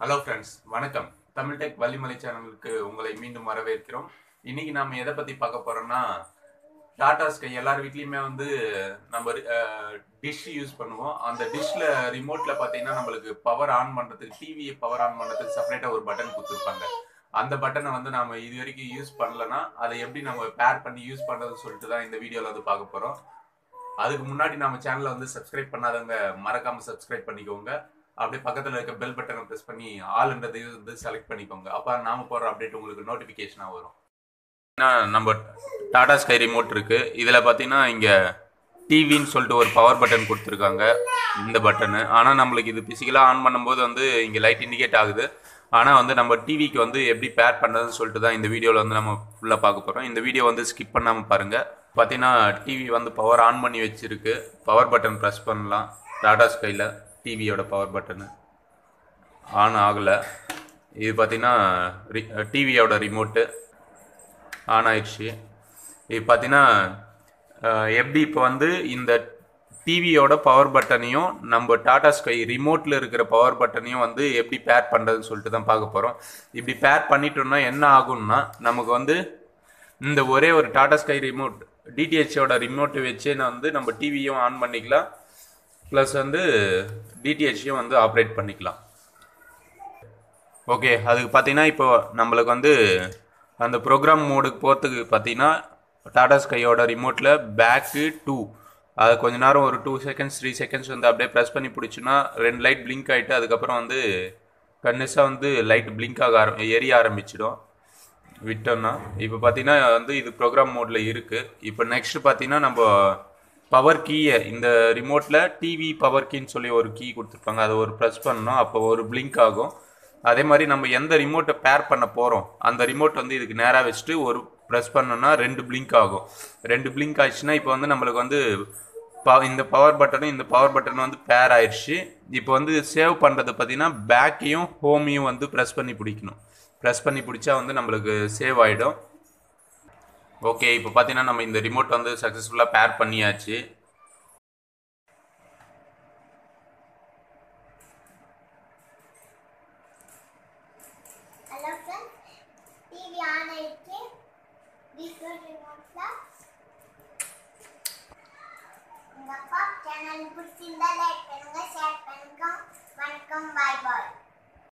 Hello friends, வணக்கம். Tamil tech Vallimalai சேனலுக்கு உங்களை மீண்டும் வரவேற்கிறோம். இன்னைக்கு நாம எதை பத்தி பார்க்க போறோம்னா, டாடா ஸ்கை எல்லார் வீட்லயுமே நம்ம டிஷ் யூஸ் பண்ணுவோம். அந்த டிஷ்ல ரிமோட்ல பார்த்தீங்கன்னா நம்மளுக்கு பவர் ஆன் பண்றதுக்கு, டிவியை பவர் ஆன் பண்றதுக்கு செப்பரேட்டா ஒரு பட்டன் கொடுத்துருப்பாங்க. அந்த பட்டனை நாம இது வரைக்கும் யூஸ் பண்ணலன்னா அதை எப்படி நம்ம பேர் பண்ணி யூஸ் பண்றதுன்னு சொல்லிட்டு தான் இந்த வீடியோல பார்க்க போறோம். அதுக்கு முன்னாடி நம்ம சேனலை சப்ஸ்கிரைப் பண்ணாதவங்க மறக்காம சப்ஸ்கிரைப் பண்ணிக்கோங்க. அப்படியே பக்கத்துல இருக்க பெல் பட்டனை பிரஸ் பண்ணி ஆல்ன்றதை செலக்ட் பண்ணிக்கோங்க. அப்ப நாம போற அப்டேட் உங்களுக்கு நோட்டிபிகேஷனா வரும். நம்ம டாடா ஸ்கை ரிமோட் இருக்கு. இதுல பாத்தீங்கன்னா இங்க டிவின்னு சொல்லிட்டு ஒரு பவர் பட்டன் கொடுத்துருக்காங்க, இந்த பட்டனு. ஆனால் நம்மளுக்கு இது பிசிக்கலாக ஆன் பண்ணும்போது இங்கே லைட் இண்டிகேட் ஆகுது. ஆனால் நம்ம டிவிக்கு எப்படி பேர் பண்ணுறதுன்னு சொல்லிட்டு தான் இந்த வீடியோவில் நம்ம ஃபுல்லாக பார்க்க போகிறோம். இந்த வீடியோ ஸ்கிப் பண்ணாமல் பாருங்கள். பார்த்தீங்கன்னா டிவி பவர் ஆன் பண்ணி வச்சுருக்கு. பவர் பட்டன் ப்ரெஸ் பண்ணலாம். டாடா ஸ்கையில் டிவியோட பவர் பட்டனு ஆன் ஆகலை. இது பார்த்தீங்கன்னா டிவியோட ரிமோட்டு ஆன் ஆயிடுச்சு. இது பார்த்தீங்கன்னா எப்படி இப்போ இந்த டிவியோட பவர் பட்டனையும் நம்ம டாடா ஸ்கை ரிமோட்டில் இருக்கிற பவர் பட்டனையும் எப்படி பேர் பண்ணுறதுன்னு சொல்லிட்டு தான் பார்க்க போகிறோம். இப்படி பேர் பண்ணிட்டோம்னா என்ன ஆகும்னா, நமக்கு இந்த ஒரே ஒரு டாடா ஸ்கை ரிமோட் டிடிஹெச்சோட ரிமோட்டை வச்சே நம்ம டிவியும் ஆன் பண்ணிக்கலாம், ப்ளஸ் டிடிஹெச்சையும் ஆப்ரேட் பண்ணிக்கலாம். ஓகே, அதுக்கு பார்த்தீங்கன்னா இப்போ நம்மளுக்கு அந்த ப்ரோக்ராம் மோடுக்கு போகிறதுக்கு பார்த்தீங்கன்னா டாடா ஸ்கையோட ரிமோட்டில் பேக்கு 2 அது கொஞ்ச நேரம் ஒரு 2 செகண்ட்ஸ் 3 செகண்ட்ஸ் அப்படியே ப்ரெஸ் பண்ணி பிடிச்சுன்னா 2 லைட் பிளிங்க் ஆகிட்டு அதுக்கப்புறம் கன்னிஸாக லைட் பிளிங்க் எரிய ஆரம்பிச்சிடும் விட்டோம்னா. இப்போ பார்த்தீங்கன்னா இது ப்ரோக்ராம் மோடில் இருக்குது. இப்போ நெக்ஸ்ட் பார்த்தீங்கன்னா நம்ம பவர் கீயை இந்த ரிமோட்டில் டிவி பவர் கீன்னு சொல்லி ஒரு கீ கொடுத்துருப்பாங்க, அதை ஒரு ப்ரெஸ் பண்ணணும். அப்போ ஒரு பிளிங்க் ஆகும். அதே மாதிரி நம்ம எந்த ரிமோட்டை பேர் பண்ண போகிறோம் அந்த ரிமோட் இதுக்கு நேராக வச்சுட்டு ஒரு ப்ரெஸ் பண்ணோம்னா 2 பிளிங்க் ஆகும். 2 பிளிங்க் ஆயிடுச்சுன்னா இப்போ நம்மளுக்கு இந்த பவர் பட்டனும் இந்த பவர் பட்டனும் பேர் ஆயிடுச்சு. இப்போ சேவ் பண்ணுறது பார்த்தீங்கன்னா பேக்கையும் ஹோமையும் ப்ரெஸ் பண்ணி பிடிக்கணும். ப்ரெஸ் பண்ணி பிடிச்சா நம்மளுக்கு சேவ் ஆகிடும். ஓகே, இப்போ பார்த்தீங்கன்னா நம்ம இந்த ரிமோட் சக்ஸஸ்ஃபுல்லாக பேர் பண்ணியாச்சு. Hello friends, TV on ஆயிடுச்சு. டிஃபரண்ட் ரிமோட்ல உங்க அப்பா சேனல் பிடிச்சிருந்தா லைக் பண்ணுங்க, ஷேர் பண்ணுங்க. வணக்கம், பாய் பாய்.